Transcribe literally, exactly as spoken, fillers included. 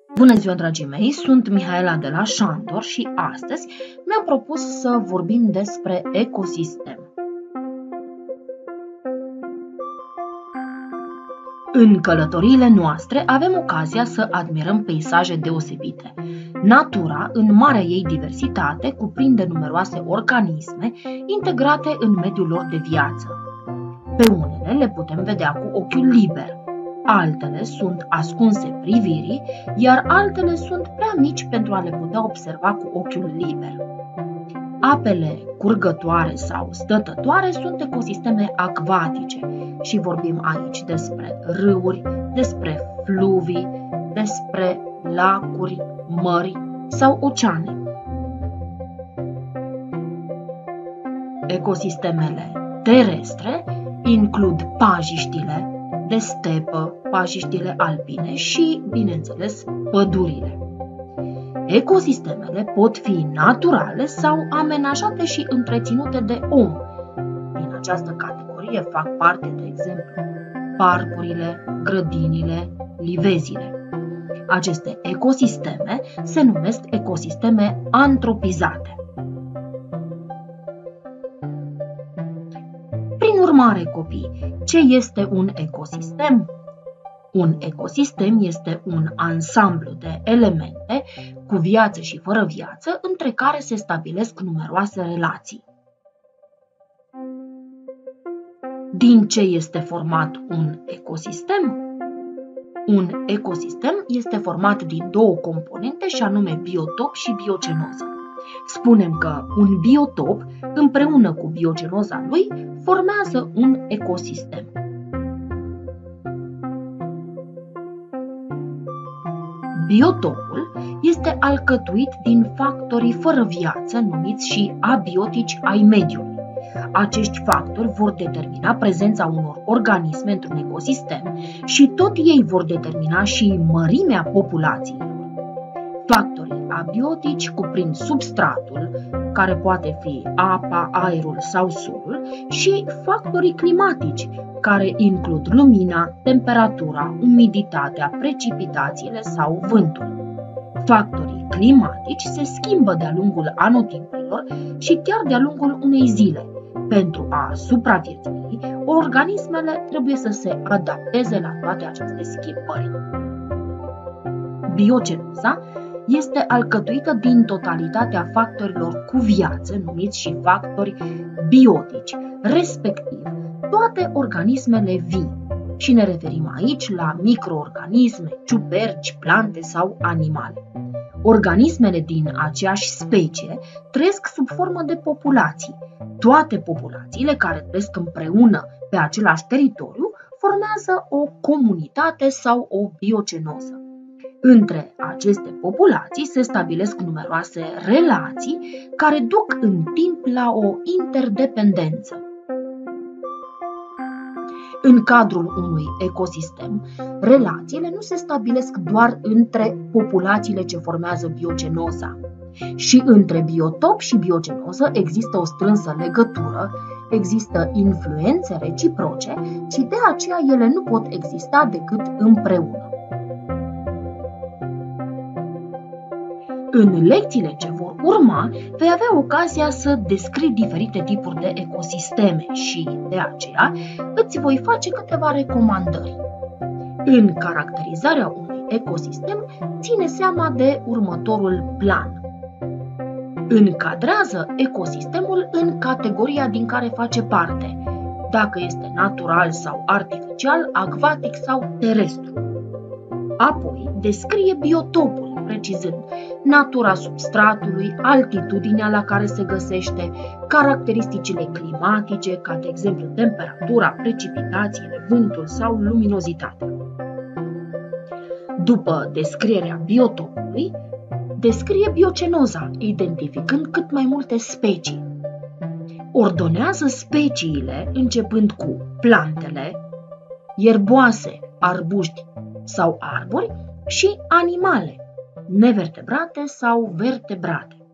Bună ziua, dragii mei! Sunt Mihaela de la Șandor și astăzi mi-am propus să vorbim despre ecosistem. În călătoriile noastre avem ocazia să admirăm peisaje deosebite. Natura, în marea ei diversitate, cuprinde numeroase organisme integrate în mediul lor de viață. Pe unele le putem vedea cu ochiul liber, altele sunt ascunse privirii, iar altele sunt prea mici pentru a le putea observa cu ochiul liber. Apele curgătoare sau stătătoare sunt ecosisteme acvatice și vorbim aici despre râuri, despre fluvii, despre lacuri, mări sau oceane. Ecosistemele terestre includ pajiștile de stepă, pajiștile alpine și, bineînțeles, pădurile. Ecosistemele pot fi naturale sau amenajate și întreținute de om. Din această categorie fac parte, de exemplu, parcurile, grădinile, livezile. Aceste ecosisteme se numesc ecosisteme antropizate. Prin urmare, copii, ce este un ecosistem? Un ecosistem este un ansamblu de elemente cu viață și fără viață, între care se stabilesc numeroase relații. Din ce este format un ecosistem? Un ecosistem este format din două componente, și anume biotop și biocenoză. Spunem că un biotop, împreună cu biocenoza lui, formează un ecosistem. Biotopul este alcătuit din factorii fără viață, numiți și abiotici ai mediului. Acești factori vor determina prezența unor organisme într-un ecosistem și tot ei vor determina și mărimea populației. Factorii abiotici cuprind substratul, care poate fi apa, aerul sau solul, și factorii climatici, care includ lumina, temperatura, umiditatea, precipitațiile sau vântul. Factorii climatici se schimbă de-a lungul anotimpurilor și chiar de-a lungul unei zile. Pentru a supraviețui, organismele trebuie să se adapteze la toate aceste schimbări. Biocenoza este alcătuită din totalitatea factorilor cu viață, numiți și factori biotici, respectiv toate organismele vii. Și ne referim aici la microorganisme, ciuperci, plante sau animale. Organismele din aceeași specie trăiesc sub formă de populații. Toate populațiile care trăiesc împreună pe același teritoriu formează o comunitate sau o biocenoză. Între aceste populații se stabilesc numeroase relații care duc în timp la o interdependență. În cadrul unui ecosistem, relațiile nu se stabilesc doar între populațiile ce formează biocenoza. Și între biotop și biocenoză există o strânsă legătură, există influențe reciproce și de aceea ele nu pot exista decât împreună. În lecțiile ce vor urma, vei avea ocazia să descrii diferite tipuri de ecosisteme și, de aceea, îți voi face câteva recomandări. În caracterizarea unui ecosistem, ține seama de următorul plan. Încadrează ecosistemul în categoria din care face parte, dacă este natural sau artificial, acvatic sau terestru. Apoi, descrie biotopul, precizând natura substratului, altitudinea la care se găsește, caracteristicile climatice, ca de exemplu temperatura, precipitațiile, vântul sau luminozitatea. După descrierea biotopului, descrie biocenoza, identificând cât mai multe specii. Ordonează speciile începând cu plantele, ierboase, arbuști sau arbori și animale, nevertebrate sau vertebrate.